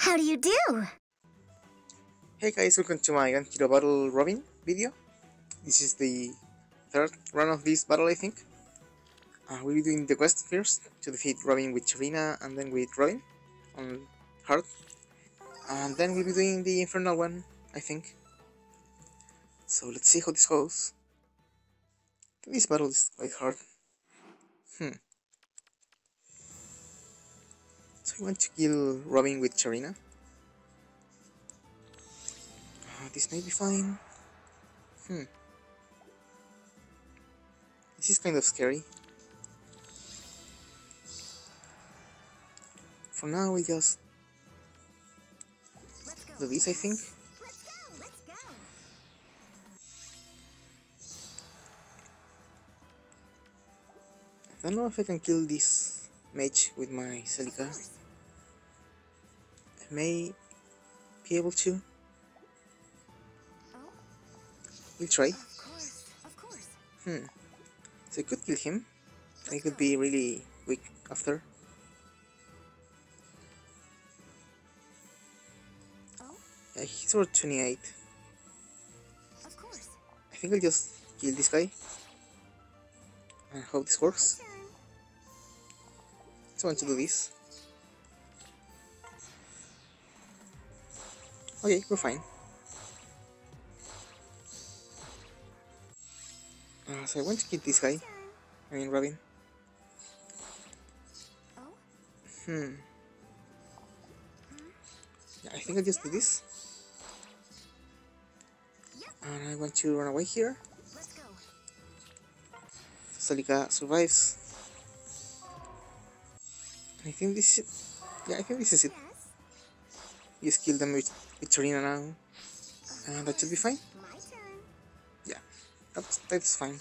How do you do? Hey guys, welcome to my Gun Hero Battle Robin video. This is the third run of this battle, I think. We'll be doing the quest first to defeat Robin with Serena and then with Robin on hard. And then we'll be doing the infernal one, I think. So let's see how this goes. This battle is quite hard. So I want to kill Robin with Serena. This may be fine. This is kind of scary. For now, we just do this, I think. I don't know if I can kill this mage with my Celica. I may be able to. We'll try. So I could kill him. I could be really weak after. Yeah, he's worth 28. I think I'll just kill this guy and hope this works. So I want to do this. Okay, we're fine. So I want to kill this guy. I mean Robin. Yeah, I think I'll just do this. And I want to run away here. Celica survives. I think this is it. Yeah, I think this is it. Just kill them with Serena now. And that should be fine. Yeah, that's fine.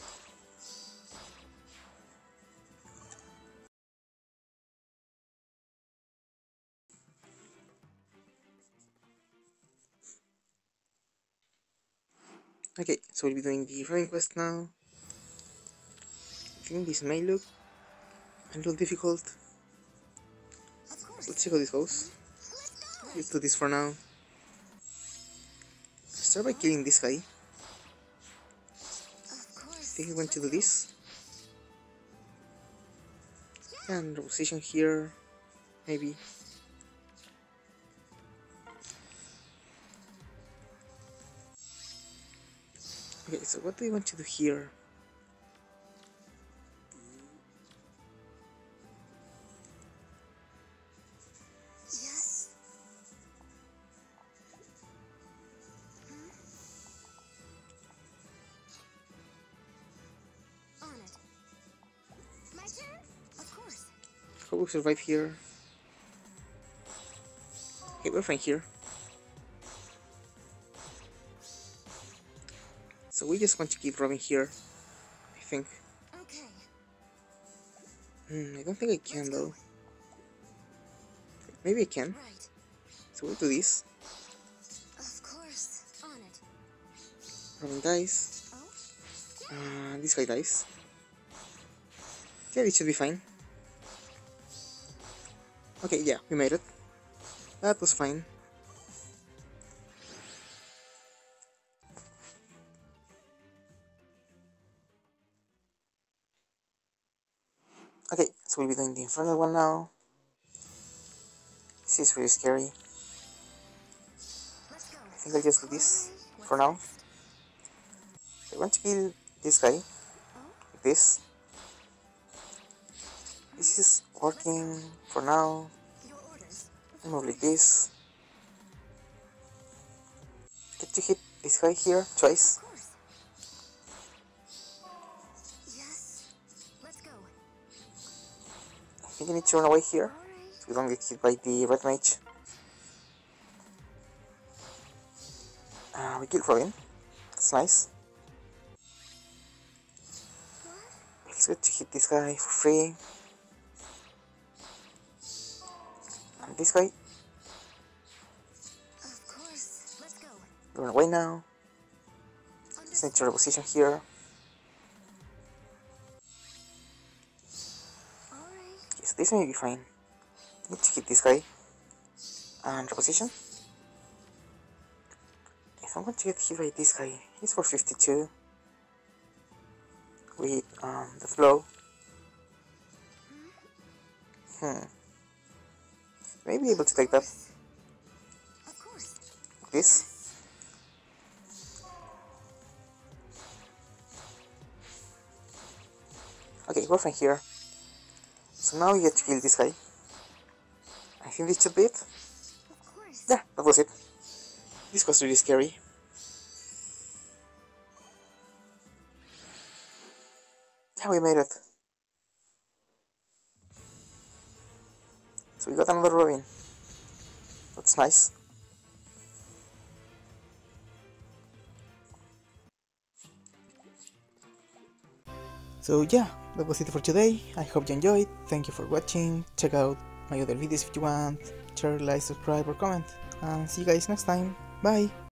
Okay, so we'll be doing the Robin quest now. I think this may look a little difficult. Let's see how this goes. Let's do this for now. Start by killing this guy. I think I'm going to do this. And position here, maybe. Okay, so what do we want to do here? How will we survive here? Okay, we're fine here. So we just want to keep Robin here, I think. I don't think I can though. Maybe I can. So we'll do this. Robin dies. This guy dies. Yeah, this should be fine. Okay, yeah, we made it. That was fine. Okay, so we'll be doing the infernal one now. This is really scary. I think I'll just do this for now. I want to kill this guy like this. This is working for now. Move like this. Get to hit this guy here twice. I think I need to run away here so we don't get hit by the red mage. We killed Robin. That's nice. Let's get to hit this guy for free. And this guy. Run away now. Just need to reposition here. Yes, this may be fine. Need to hit this guy. And reposition. If I'm going to get hit by this guy, he's for 52 with the flow. Maybe able to take that. Like this. Okay, we're fine here. So now we get to kill this guy. I think this should be it. Yeah, that was it. This was really scary. Yeah, we made it. So we got another Robin. That's nice. So yeah, that was it for today. I hope you enjoyed. Thank you for watching. Check out my other videos if you want. Share, like, subscribe or comment. And see you guys next time. Bye!